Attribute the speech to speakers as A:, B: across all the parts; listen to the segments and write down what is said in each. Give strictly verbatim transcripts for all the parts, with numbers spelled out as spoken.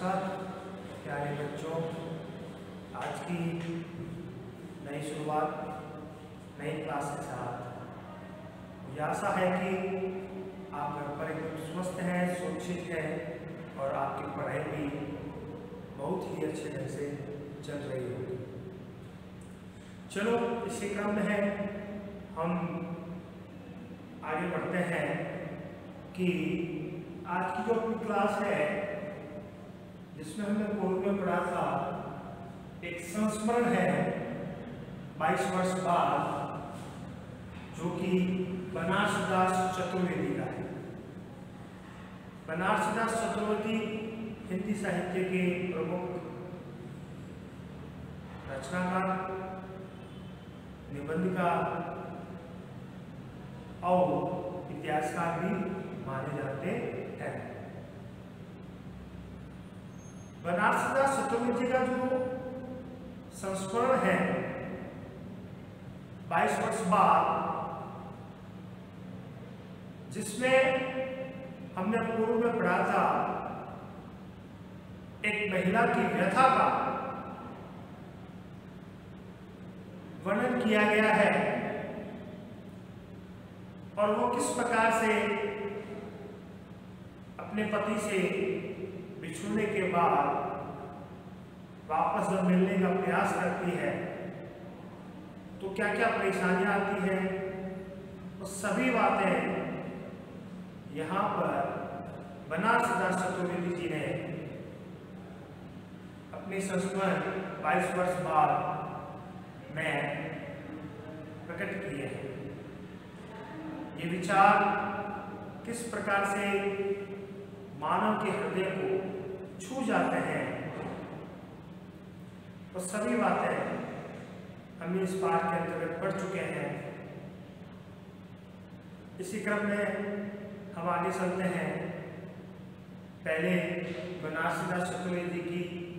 A: नमस्कार प्यारे बच्चों, आज की नई शुरुआत नई क्लास के साथ मुझे आशा है कि आप घर पर एकदम स्वस्थ हैं, सुरक्षित हैं और आपकी पढ़ाई भी बहुत ही अच्छे ढंग से चल रही होगी। चलो इसी क्रम में है हम आगे बढ़ते हैं कि आज की जो अपनी क्लास है जिसमें हमने पूर्व में पढ़ा था, एक संस्मरण है बाईस वर्ष बाद जो कि बनारसीदास चतुर्वेदी का है। बनारसीदास चतुर्वेदी हिंदी साहित्य के प्रमुख रचनाकार, निबंधकार और इतिहासकार भी माने जाते हैं। बनारसीदास चतुर्वेदी का जो संस्मरण है बाईस वर्ष बाद, जिसमें हमने पूर्व में पढ़ा था एक महिला की व्यथा का वर्णन किया गया है और वो किस प्रकार से अपने पति से बिछड़ने के बाद वापस जब मिलने का प्रयास करती है तो क्या क्या परेशानियां आती है, वो सभी बातें यहाँ पर बनारसीदास चतुर्वेदी जी ने अपने संस्मरण बाईस वर्ष बाद में प्रकट किए हैं। ये विचार किस प्रकार से मानव के हृदय को छू जाते हैं, तो सभी बातें हम इस पाठ के अंतर्गत पढ़ चुके हैं। इसी क्रम में हम आगे चलते हैं। पहले बनारसीदास चतुर्वेदी की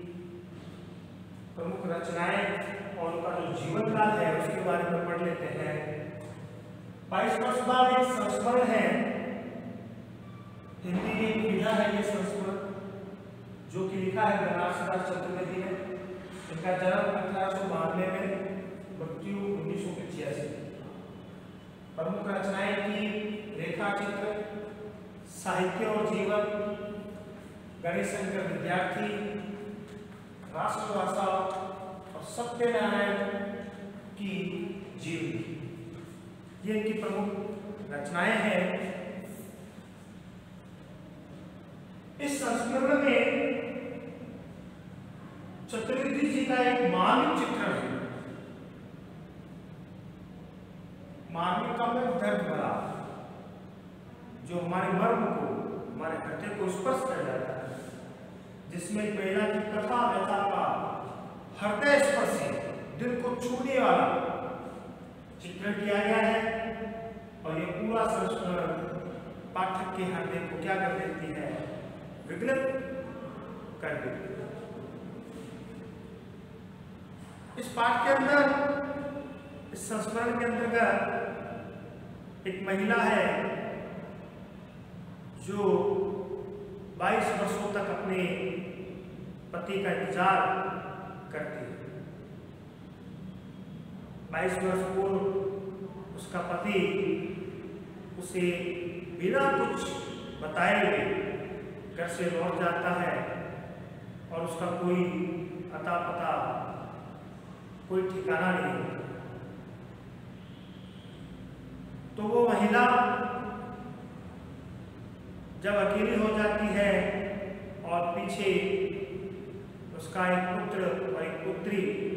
A: प्रमुख रचनाएं और उनका जो जीवन काल है उसके बारे में पढ़ लेते हैं। बाईस वर्ष बाद एक संस्मरण है, हिंदी की एक विधा है ये संस्मरण, जो कि लिखा है बनारसीदास चतुर्वेदी ने। इनका जन्म अठारह सौ बानवे में, मृत्यु उन्नीस सौ पचासी। प्रमुख रचनाएं की रेखा चित्र, साहित्य और जीवन, गणेश शंकर विद्यार्थी, राष्ट्रभाषा और सत्यनारायण की जीवनी, ये इनकी प्रमुख रचनाएं हैं। इस संस्मरण में चतुर्वेदी जी का एक मानविक चित्रण है। मानविक का में दर्द भरा, जो हमारे मर्म को, हमारे हृदय को स्पर्श कर जाता है, जिसमें महिला की कथा व्यथा का हृदय स्पर्शी, दिल को छूने वाला चित्रण किया गया है। और ये पूरा संस्मरण पाठक के हृदय को क्या कर देती है, विगलित कर देती है। इस पाठ के अंदर, इस संस्मरण के अंतर्गत एक महिला है जो बाईस वर्षों तक अपने पति का इंतजार करती है। बाईस वर्ष पूर्व उसका पति उसे बिना कुछ बताए हुए घर से लौट जाता है और उसका कोई अता पता, कोई ठिकाना नहीं होता। तो वो महिला जब अकेली हो जाती है और पीछे उसका एक पुत्र और एक पुत्री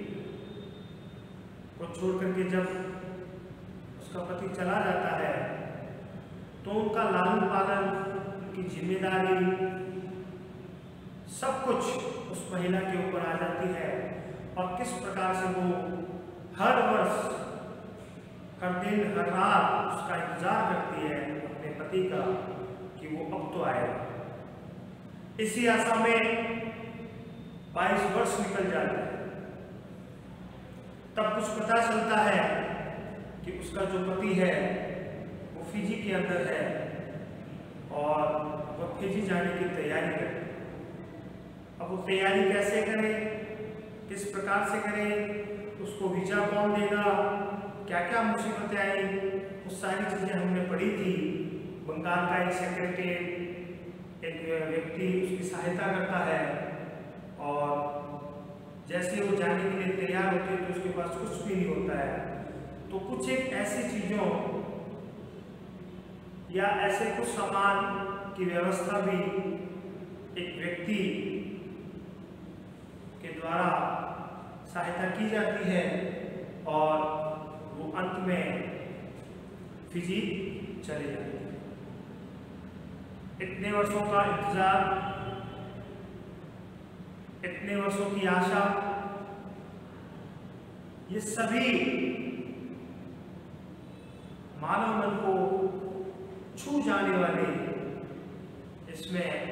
A: को छोड़ करके जब उसका पति चला जाता है, तो उनका लालन पालन, उनकी जिम्मेदारी, सब कुछ उस महिला के ऊपर आ जाती है। और किस प्रकार से वो हर वर्ष, हर दिन, हर रात उसका इंतजार करती है अपने पति का कि वो अब तो आएगा। इसी आशा में बाईस वर्ष निकल जाते हैं। तब कुछ पता चलता है कि उसका जो पति है वो फिजी के अंदर है और वह फिजी जाने की तैयारी करते हैं। अब वो तैयारी कैसे करें, किस प्रकार से करें, उसको वीजा कौन देगा, क्या क्या मुसीबतें आई, वो सारी चीज़ें हमने पढ़ी थी। बंगाल का एक सेक्रेटरी एक व्यक्ति उसकी सहायता करता है और जैसे वो जाने के लिए तैयार होते हैं तो उसके पास कुछ भी नहीं होता है। तो कुछ एक ऐसी चीज़ों या ऐसे कुछ सामान की व्यवस्था भी एक व्यक्ति के द्वारा सहायता की जाती है और वो अंत में फिजी चले जाते हैं। इतने वर्षों का इंतजार, इतने वर्षों की आशा, ये सभी मानव मन को छू जाने वाले इसमें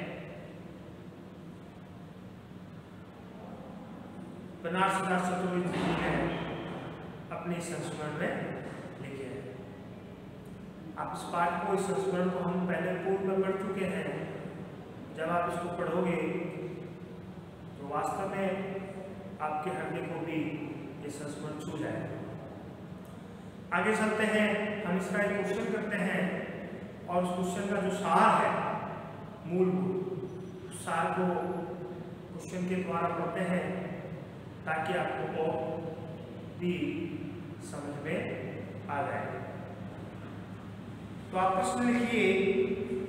A: बनारस दास चतुर्वेदी जी ने अपने संस्मरण में लिखे हैं। आप इस पाठ को, इस संस्मरण को हम पहले पूर्व में पढ़ चुके हैं। जब आप इसको पढ़ोगे तो वास्तव में आपके हृदय को भी ये संस्मरण छू जाएगा। आगे चलते हैं, हम इसका एक क्वेश्चन करते हैं और उस क्वेश्चन का जो सार है, मूलभूत उस सार को क्वेश्चन के द्वारा पढ़ते हैं ताकि आपको और भी समझ में आ जाए। तो आप प्रश्न लिखिए।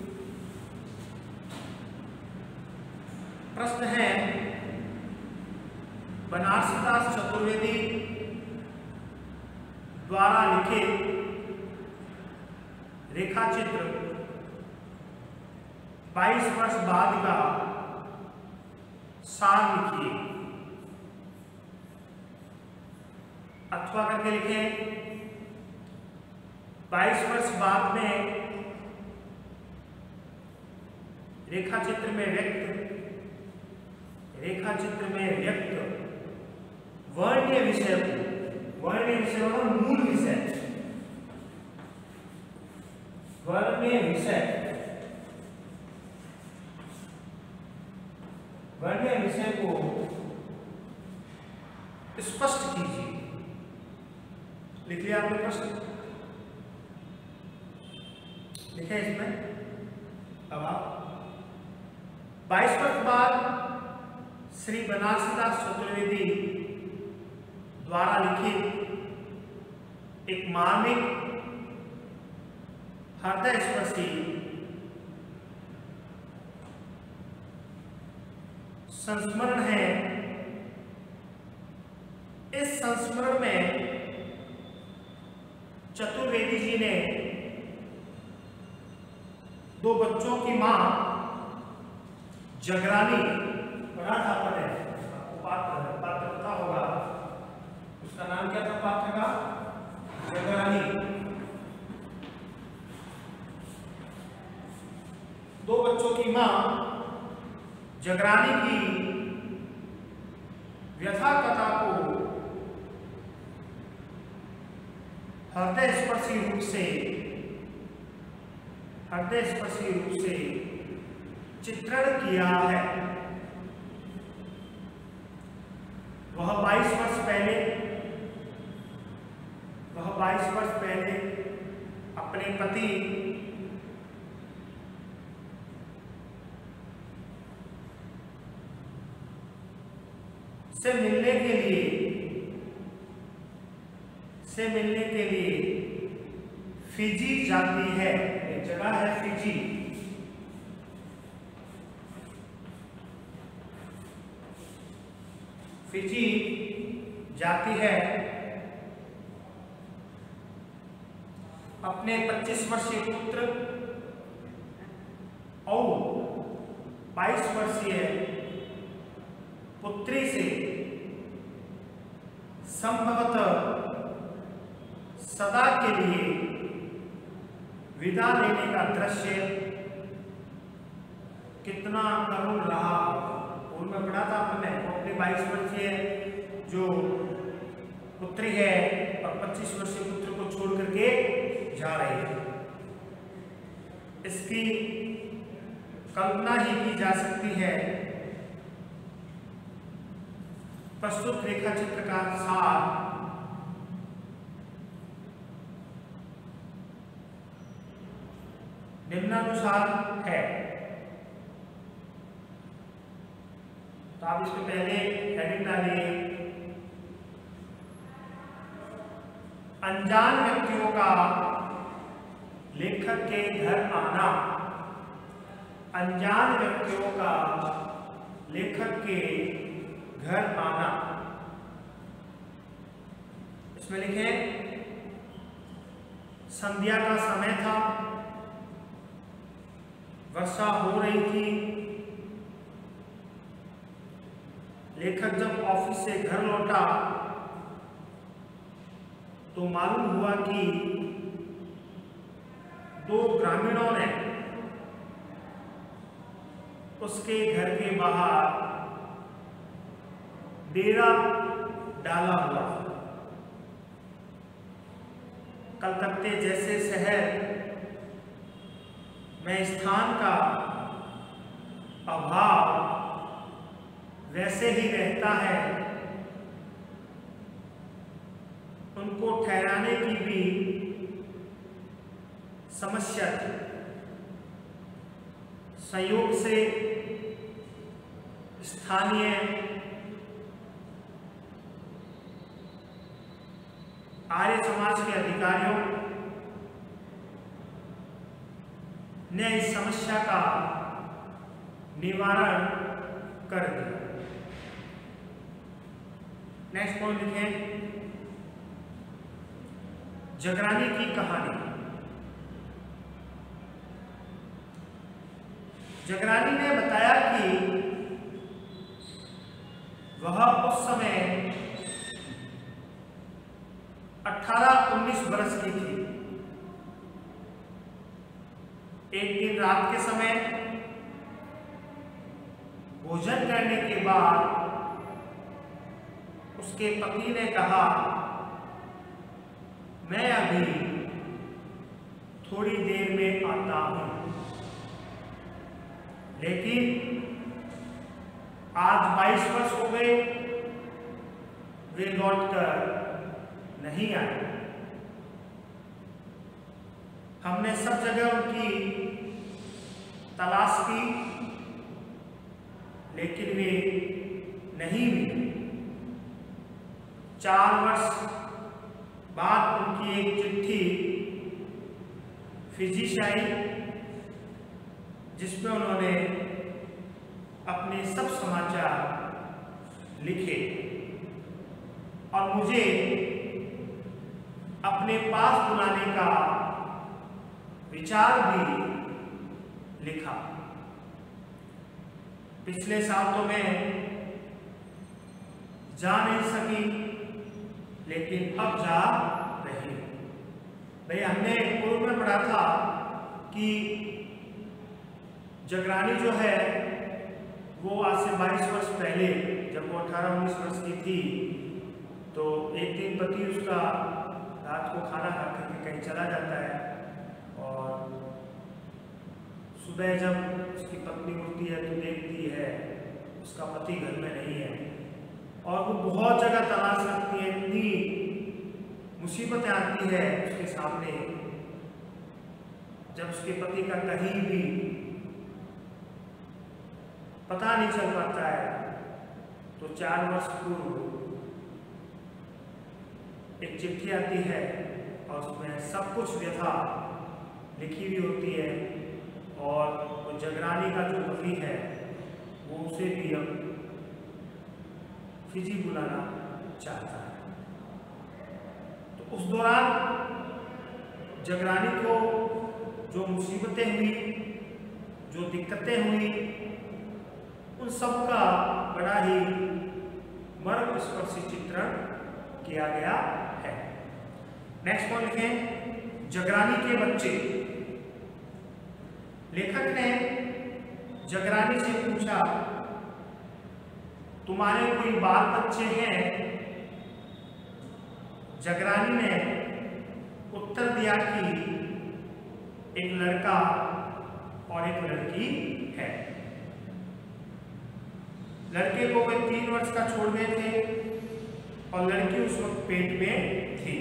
A: प्रश्न है, बनारस दास चतुर्वेदी द्वारा लिखित रेखा चित्र बाईस वर्ष बाद का सार लिखिए। अथवा करके लिखें, बाईस वर्ष बाद में रेखा चित्र में व्यक्त रेखा चित्र में व्यक्त वर्णीय विषय को, वर्णीय विषय और मूल विषय, वर्णीय विषय वर्णीय विषय को स्पष्ट कीजिए। लिख लिया आपने प्रश्न? लिखे इसमें। अब आप बाईस वर्ष बाद श्री बनारस दास चतुर्वेदी द्वारा लिखित एक मार्मिक हृदय स्पर्शी संस्मरण है। इस संस्मरण में चतुर्वेदी जी ने दो बच्चों की मां जगरानी, पढ़ा था आपने, आपको पात्र पात्र पता होगा, उसका नाम क्या था पात्र का? जगरानी। दो बच्चों की मां जगरानी की व्यथा कथा को हृदय स्पर्शी रूप से हृदय स्पर्शी रूप से चित्रण किया है। वह बाईस वर्ष पहले वह बाईस वर्ष पहले अपने पति से मिलने के लिए से मिलने के लिए फिजी जाती है। एक जगह है फिजी। फिजी जाती है अपने पच्चीस वर्षीय पुत्र और बाईस वर्षीय पुत्री से संभवतः सदा के लिए विदा लेने का दृश्य कितना करुण रहा। उनमें पढ़ा था आपने, अपने बाईस वर्षीय जो पुत्री है और पच्चीस वर्षीय पुत्र को छोड़ करके जा रही है। इसकी कल्पना ही की जा सकती है प्रस्तुत रेखा चित्र का सार निम्नानुसार है। तो आप इसमें पहले हेडिंग डालिए, अनजान व्यक्तियों का लेखक के घर आना। अनजान व्यक्तियों का लेखक के घर आना। इसमें लिखें, संध्या का समय था, वर्षा हो रही थी। लेखक जब ऑफिस से घर लौटा तो मालूम हुआ कि दो ग्रामीणों ने उसके घर के बाहर डेरा डाला हुआ। कलकत्ते जैसे शहर में स्थान का अभाव वैसे ही रहता है। उनको ठहराने की भी समस्या थी। संयोग से स्थानीय आर्य समाज के अधिकारियों ने इस समस्या का निवारण कर दिया। नेक्स्ट पॉइंट लिखें, जगरानी की कहानी। जगरानी ने बताया कि वह उस समय अठारह उन्नीस वर्ष की थी। एक दिन रात के समय भोजन करने के बाद उसके पति ने कहा, मैं अभी थोड़ी देर में आता हूं। लेकिन आज बाईस वर्ष हो गए, वे लौटकर नहीं आए। हमने सब जगह उनकी तलाश की, लेकिन वे नहीं मिले। चार वर्ष बाद उनकी एक चिट्ठी फिजी से आई, जिसमें उन्होंने अपने सब समाचार लिखे और मुझे अपने पास बुलाने का विचार भी लिखा। पिछले साल तो मैं जा नहीं सकी, लेकिन अब जा रही हूं। भाई, हमने पूर्व में पढ़ा था कि जगरानी जो है वो आज से बाईस वर्ष पहले, जब वो अठारह उन्नीस वर्ष की थी, तो एक दिन पति उसका रात को खाना खा करके कहीं चला जाता है और सुबह जब उसकी पत्नी उठती है तो देखती है उसका पति घर में नहीं है। और वो बहुत जगह तलाश करती है, इतनी मुसीबतें आती है उसके सामने। जब उसके पति का कहीं भी पता नहीं चल पाता है, तो चार वर्ष पूर्व एक चिट्ठी आती है और उसमें सब कुछ व्यथा लिखी हुई होती है। और वो जगरानी का जो पति है वो उसे भी अब फिजी बुलाना चाहता है। तो उस दौरान जगरानी को जो मुसीबतें हुई, जो दिक्कतें हुई, उन सब का बड़ा ही मर्मस्पर्शी चित्रण किया गया है। नेक्स्ट पॉइंट लिखें, जगरानी के बच्चे। लेखक ने जगरानी से पूछा, तुम्हारे कोई बाल बच्चे हैं? जगरानी ने उत्तर दिया कि एक लड़का और एक लड़की है। लड़के को वे तीन वर्ष का छोड़ गए थे और लड़की उस वक्त पेट में थी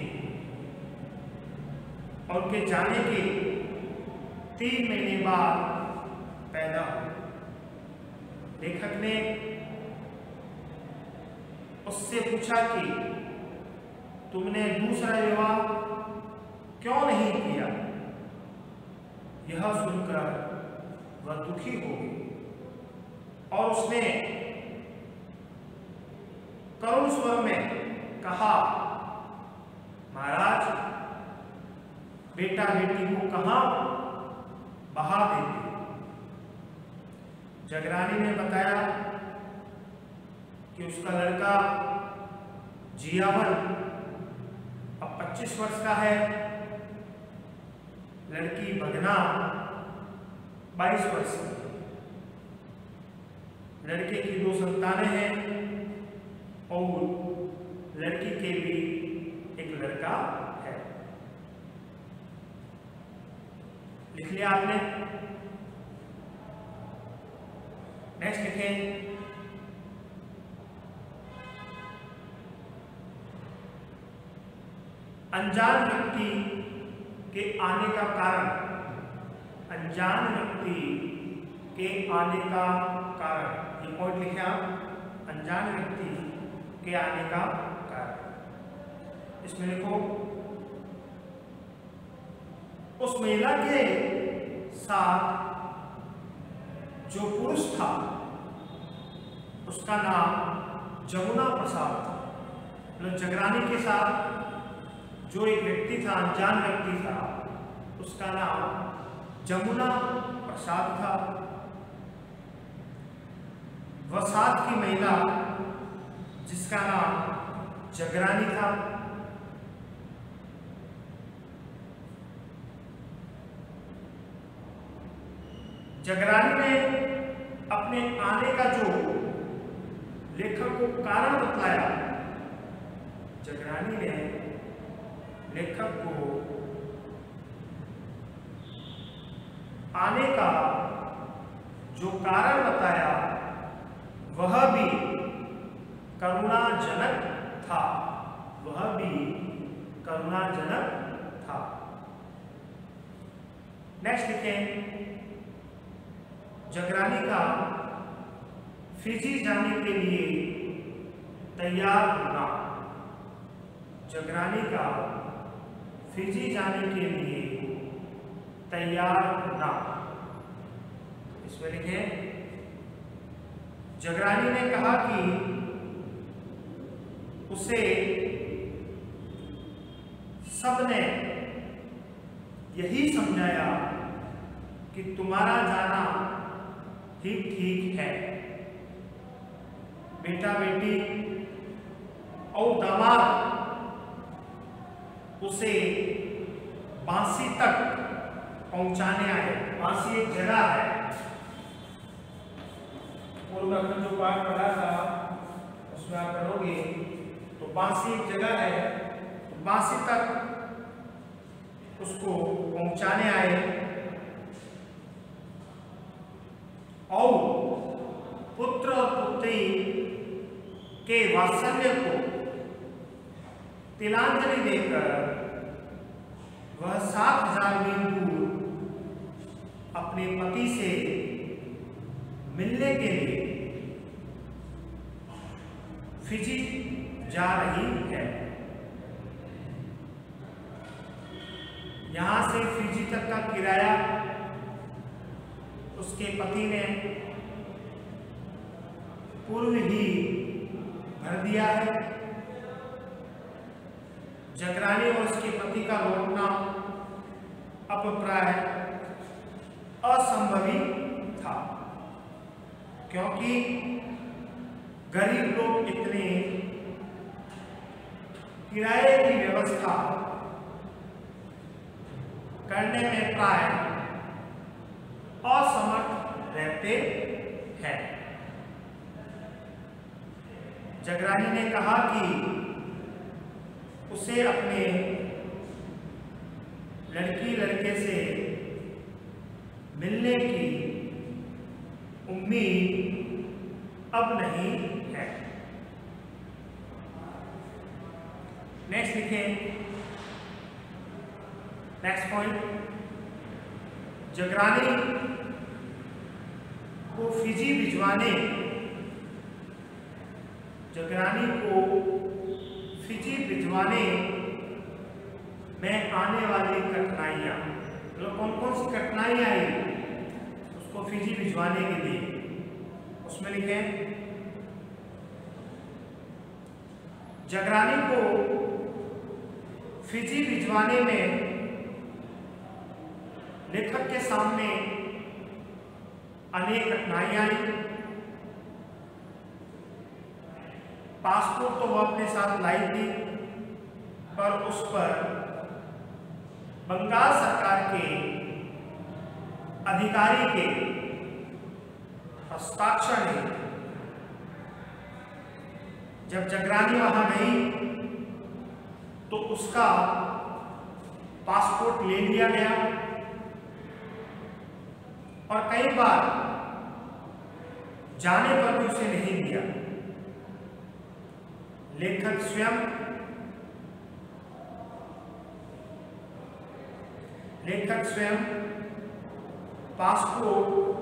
A: और उनके जाने के तीन महीने बाद पैदा हुई। लेखक ने उससे पूछा कि तुमने दूसरा विवाह क्यों नहीं किया। यह सुनकर वह दुखी हो गई और उसने करुण स्वर में कहा, महाराज, बेटा बेटी को कहां बहा देते। जगरानी ने बताया कि उसका लड़का जियावर अब पच्चीस वर्ष का है, लड़की भगना बाईस वर्ष की। लड़के की दो संतानें हैं और लड़की के भी एक लड़का है। लिख लिया आपने? नेक्स्ट लिखें, अनजान व्यक्ति के आने का कारण। अनजान व्यक्ति के आने का कारण, ये पॉइंट लिखे आप, अनजान व्यक्ति के आने का कारण। इसमें लिखो, उस महिला के साथ जो पुरुष था उसका नाम जमुना प्रसाद था। मतलब जगरानी के साथ जो एक व्यक्ति था, अनजान व्यक्ति था, उसका नाम जमुना प्रसाद था। वह साथ की महिला जिसका नाम जगरानी था, जगरानी ने अपने आने का जो लेखक को कारण बताया, जगरानी ने लेखक को आने का जो कारण बताया वह भी करुणाजनक था, वह भी करुणाजनक था। नेक्स्ट लिखें, जगरानी का फिजी जाने के लिए तैयार होना। जगरानी का फिजी जाने के लिए तैयार होना। इसमें लिखें, जगरानी ने कहा कि उसे सबने यही समझाया कि तुम्हारा जाना ही ठीक है। बेटा बेटी और दामाद उसे बांसी तक पहुंचाने आए। बांसी एक जगह है, पूर्व में जो पाठ पढ़ा था उसमें आप पढ़ोगे तो बांसी एक जगह है, तो बांसी तक उसको पहुंचाने आए और पुत्र और पुत्री के वात्सल्य को तिलांजलि देकर वह सात हजार मील दूर अपने पति से मिलने के लिए फिजी जा रही है। यहां से फिजी तक का किराया उसके पति ने पूर्व ही भर दिया है। जगरानी और उसके पति का लौटना अब प्राय असंभवी था, क्योंकि गरीब लोग इतने किराए की व्यवस्था करने में प्राय असमर्थ रहते हैं। जगरानी ने कहा कि उसे अपने लड़की लड़के से मिलने की उम्मीद अब नहीं है। नेक्स्ट लिखें, नेक्स्ट पॉइंट, जगरानी को फिजी भिजवाने जगरानी को फिजी भिजवाने में आने वाली कठिनाइयां, मतलब कौन कौन सी कठिनाइयां आई उसको फिजी भिजवाने के लिए, उसमें लिखें जगरानी को फिजी भिजवाने में लेखक के सामने अनेक कठिनाइयां आई। पासपोर्ट तो वो अपने साथ लाई थी, पर उस पर बंगाल सरकार के अधिकारी के हस्ताक्षर नहीं। जब जगरानी वहां गई तो उसका पासपोर्ट ले लिया गया और कई बार जाने पर भी उसे नहीं दिया। लेखक स्वयं लेखक स्वयं पासपोर्ट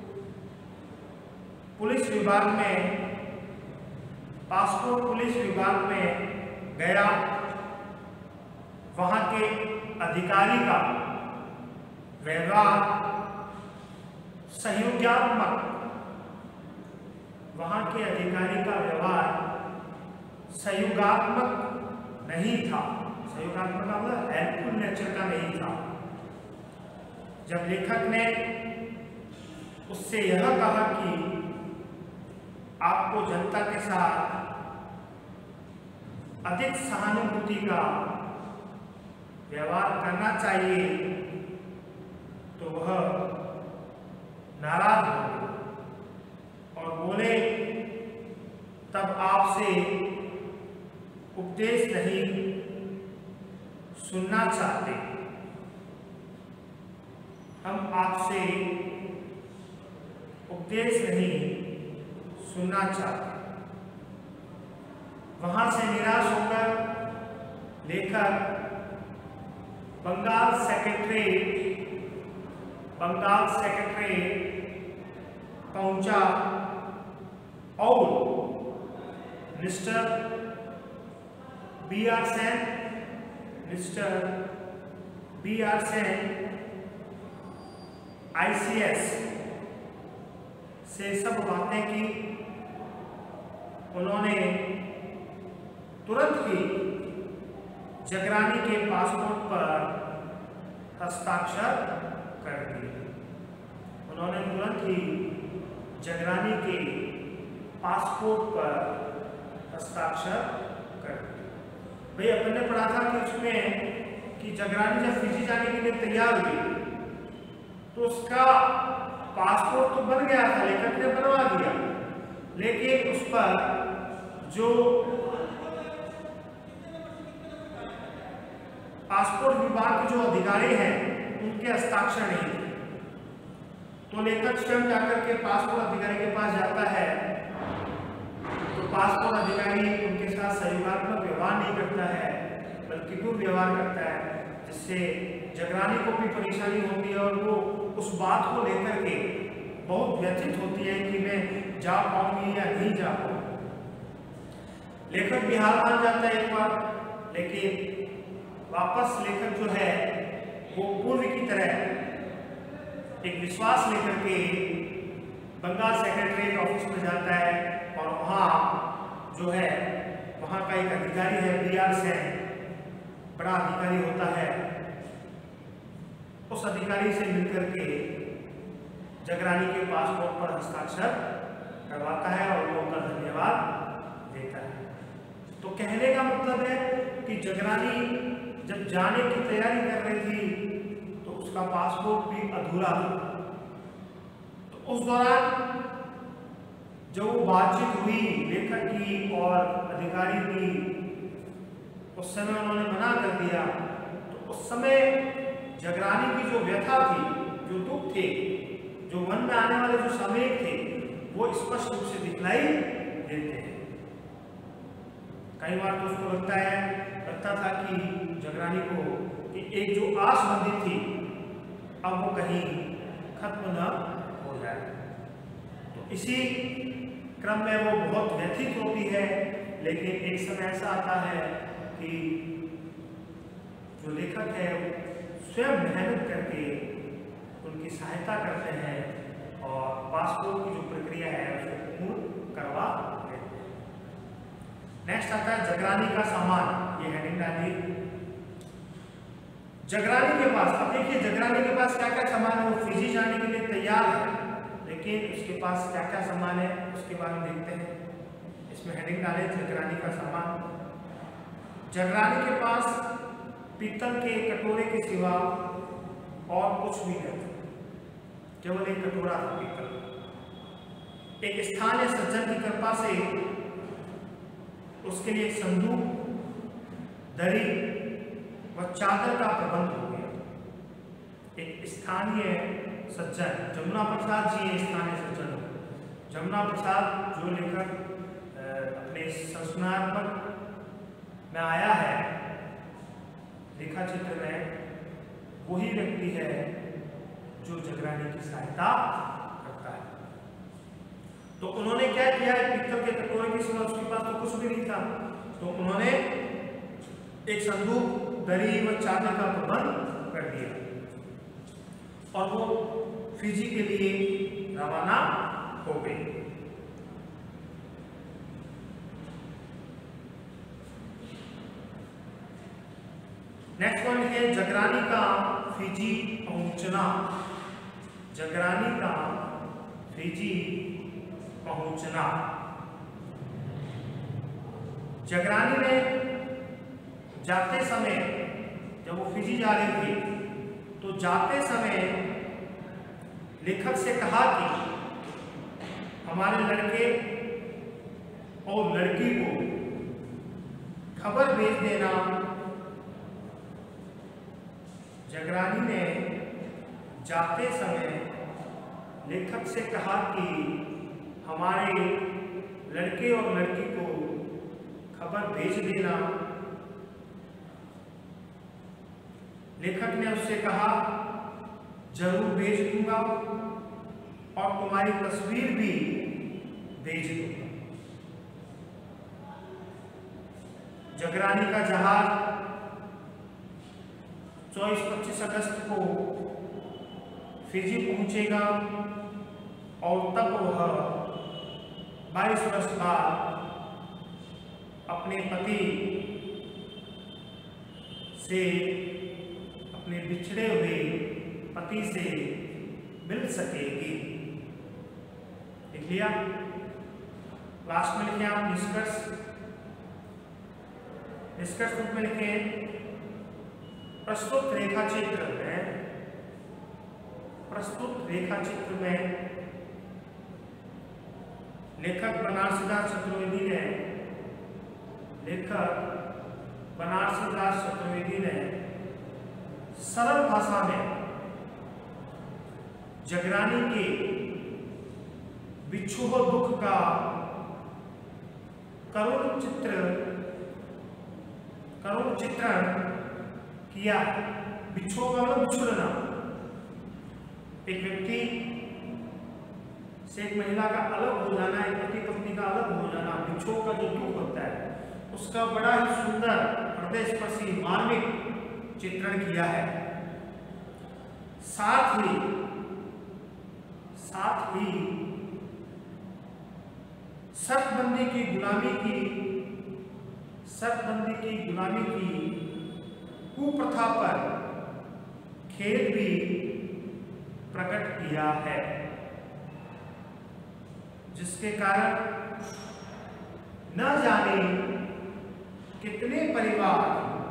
A: पुलिस विभाग में पासपोर्ट पुलिस विभाग में गया। वहां के अधिकारी का व्यवहार सहयोगात्मक वहां के अधिकारी का व्यवहार सहयोगात्मक नहीं था। सहयोगात्मक का मतलब हेल्पफुल नेचर का नहीं था। जब लेखक ने उससे यह कहा कि आपको जनता के साथ अधिक सहानुभूति का व्यवहार करना चाहिए, तो वह नाराज हो गए और बोले, तब आपसे उपदेश नहीं सुनना चाहते, हम आपसे उपदेश नहीं सुनना चाहते। वहां से निराश होकर लेखक बंगाल सेक्रेटरीट बंगाल सेक्रेटरीट पहुंचा और mister B R Sen mister B R Sen I C S से सब बातें की। उन्होंने तुरंत ही जगरानी के पासपोर्ट पर हस्ताक्षर कर दिए। उन्होंने तुरंत ही जगरानी के पासपोर्ट पर हस्ताक्षर कर दिए। भाई अपन ने पढ़ा था कि उसमें कि जगरानी जब फिजी जाने के लिए तैयार हुई तो उसका पासपोर्ट तो बन गया था, लेखक ने बनवा दिया, लेकिन उस पर जो पासपोर्ट विभाग के जो अधिकारी हैं उनके हस्ताक्षर नहीं थे। तो लेखक स्वयं जाकर के पासपोर्ट अधिकारी के पास जाता है तो पासपोर्ट अधिकारी उनके साथ सहयोगात्मक व्यवहार नहीं करता है, बल्कि दुर्व्यवहार करता है, जिससे जगरानी को भी परेशानी होती है और वो उस बात को लेकर के बहुत व्यथित होती है कि मैं जा पाऊंगी या नहीं जा पाऊंगी। लेखक भी हार मान जाता है एक बार, लेकिन वापस लेखक जो है वो पूर्व की तरह एक विश्वास लेकर के बंगाल सेक्रेटरीट ऑफिस में जाता है और वहाँ जो है वहाँ का एक अधिकारी है बी आर सेन, बड़ा अधिकारी होता है, उस अधिकारी से मिलकर के जगरानी के पासपोर्ट पर हस्ताक्षर करवाता है और वो उनका धन्यवाद देता है। तो कहने का मतलब है कि जगरानी जब जाने की तैयारी कर रही थी तो उसका पासपोर्ट भी अधूरा था। तो उस दौरान जब वो बातचीत हुई लेखक की और अधिकारी की, उस समय उन्होंने मना कर दिया। तो उस समय जगरानी की जो व्यथा थी, जो दुख थे, जो मन में आने वाले जो समय थे, वो स्पष्ट रूप से दिखलाई देते हैं। कई बार तो उसको लगता है लगता था कि जगरानी को कि एक जो आस बंधी थी अब वो कहीं खत्म न हो जाए। तो इसी क्रम में वो बहुत व्यथित होती है, लेकिन एक समय ऐसा आता है कि जो लेखक है स्वयं मेहनत करके उनकी सहायता करते हैं और पासपोर्ट की जो प्रक्रिया है उसे पूर्ण करवा देते हैं। नेक्स्ट आता है जगरानी का सामान। ये हेडिंग डाली जगरानी के पास। अब देखिए जगरानी के पास क्या क्या सामान है। वो फिजी जाने के लिए तैयार है, लेकिन उसके पास क्या क्या सामान है उसके बारे में देखते हैं। इसमें हेडिंग डाले जगरानी का सामान। जगरानी के पास पीतल के कटोरे के सिवा और कुछ भी नहीं था, केवल एक कटोरा था पीतल। एक स्थानीय सज्जन की कृपा से उसके लिए एक संदूक, दरी व चादर का प्रबंध हो गया। एक स्थानीय सज्जन जमुना प्रसाद जी, स्थानीय सज्जन जमुना प्रसाद जो लेखक अपने संस्मरणार्पण में आया है रेखा चित्र में, वही व्यक्ति है जो जगरानी की सहायता करता है। तो उन्होंने क्या किया, पीतल के कटोरे की सिवा उसके पास तो कुछ भी नहीं था, तो उन्होंने एक संदूक, दरी व चादर का प्रबंध कर दिया और वो फिजी के लिए रवाना हो गई। नेक्स्ट पॉइंट है जगरानी का फिजी पहुंचना। जगरानी का फिजी पहुंचना। जगरानी ने जाते समय, जब वो फिजी जा रही थी, तो जाते समय लेखक से कहा कि हमारे लड़के और लड़की को खबर भेज देना। जगरानी ने जाते समय लेखक से कहा कि हमारे लड़के और लड़की को खबर भेज देना। लेखक ने उससे कहा जरूर भेज दूंगा और तुम्हारी तस्वीर भी भेज दूंगा। जगरानी का जहाज चौबीस पच्चीस अगस्त को फिजी पहुंचेगा और तब वह बाईस वर्ष बाद अपने पति से, अपने बिछड़े हुए पति से मिल सकेगी। लिख लिया? लास्ट में लिखे आप निष्कर्ष। निष्कर्ष रूप में लिखे प्रस्तुत रेखा चित्र में प्रस्तुत रेखा चित्र में लेखक बनारसीदास चतुर्वेदी ने लेखक बनारसीदास चतुर्वेदी ने सरल भाषा में जगरानी के विक्षोभ दुख का करुण चित्र करुण चित्रण किया। विक्षोभ का मतलब बिछुड़ना। एक व्यक्ति से एक महिला का अलग हो जाना, एक पति पत्नी का अलग हो जाना, विक्षोभ का जो दुख होता है उसका बड़ा ही सुंदर हृदय स्पर्शी मार्मिक चित्रण किया है। साथ ही साथ ही शर्तबंदी की गुलामी की शर्तबंदी की गुलामी की कुप्रथा पर खेद भी प्रकट किया है, जिसके कारण न जाने कितने परिवार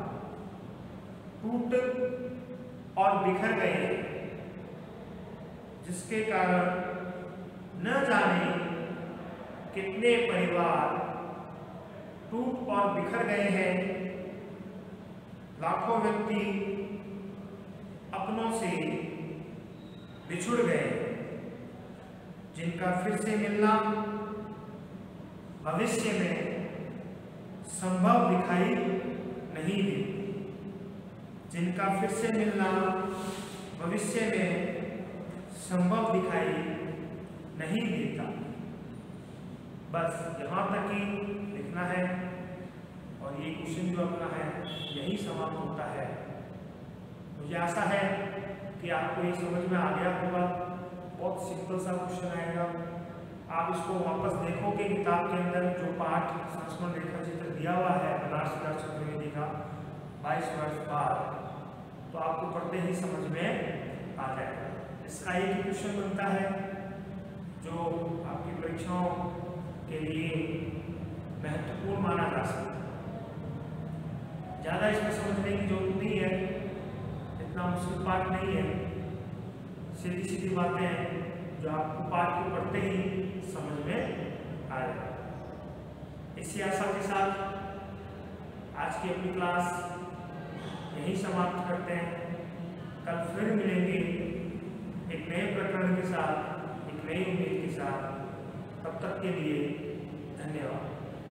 A: टूट और बिखर गए, जिसके कारण न जाने कितने परिवार टूट और बिखर गए हैं। लाखों व्यक्ति अपनों से बिछुड़ गए, जिनका फिर से मिलना भविष्य में संभव दिखाई नहीं दे, जिनका फिर से मिलना भविष्य में संभव दिखाई नहीं देता। बस यहाँ तक ही लिखना है और ये क्वेश्चन जो अपना है यही समाप्त होता है। मुझे आशा है कि आपको ये समझ में आ गया होगा। बहुत सिंपल सा क्वेश्चन आएगा, आप इसको वापस देखोगे किताब के अंदर जो पाठ संस्मरण रेखा चित्र दिया हुआ है बनारस दास चतुर्वेदी का बाईस वर्ष बाद, तो आपको पढ़ते ही समझ में आ जाएगा। इसका एक क्वेश्चन बनता है जो आपकी परीक्षाओं के लिए महत्वपूर्ण माना जा सकता है। ज़्यादा इसमें समझने की जरूरत नहीं है, इतना मुश्किल पाठ नहीं है, सीधी सीधी बातें हैं जो आपको पाठ को पढ़ते ही समझ में आ जाए। इसी आशा के साथ आज की अपनी क्लास यहीं समाप्त करते हैं। कल फिर मिलेंगे एक नए प्रकरण के साथ, एक नई उम्मीद के साथ। तब तक के लिए धन्यवाद।